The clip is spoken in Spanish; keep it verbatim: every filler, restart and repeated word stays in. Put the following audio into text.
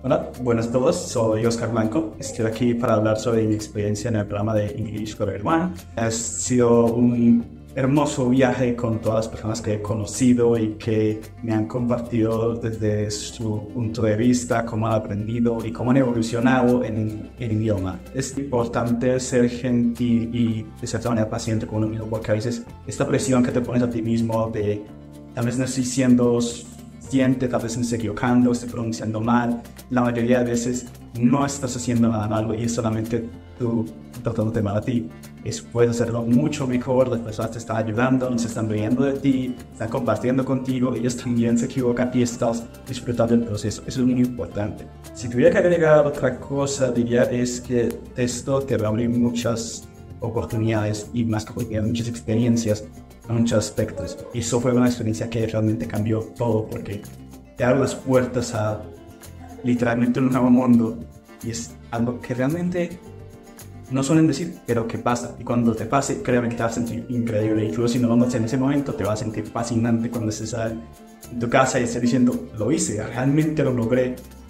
Hola, buenas a todos. Soy Oscar Blanco. Estoy aquí para hablar sobre mi experiencia en el programa de English Forever One. Ha sido un hermoso viaje con todas las personas que he conocido y que me han compartido desde su punto de vista, cómo han aprendido y cómo han evolucionado en el idioma. Es importante ser gentil y de cierta manera paciente con uno mismo, porque a veces esta presión que te pones a ti mismo de tal vez no estoy siendo siente, tal vez me estoy equivocando, estoy pronunciando mal. La mayoría de veces no estás haciendo nada malo y es solamente tú tratándote mal a ti. Es, puedes hacerlo mucho mejor, las personas te están ayudando, se están riendo de ti, están compartiendo contigo, ellos también se equivocan y estás disfrutando del proceso. Eso es muy importante. Si tuviera que agregar otra cosa, diría es que esto te va a abrir muchas oportunidades y más que oportunidades, muchas experiencias en muchos aspectos. Y eso fue una experiencia que realmente cambió todo porque te abre las puertas a literalmente un nuevo mundo y es algo que realmente no suelen decir, pero que pasa. Y cuando te pase, créeme que te vas a sentir increíble. Incluso si no lo notas en ese momento, te vas a sentir fascinante cuando estés en tu casa y estés diciendo, lo hice, realmente lo logré.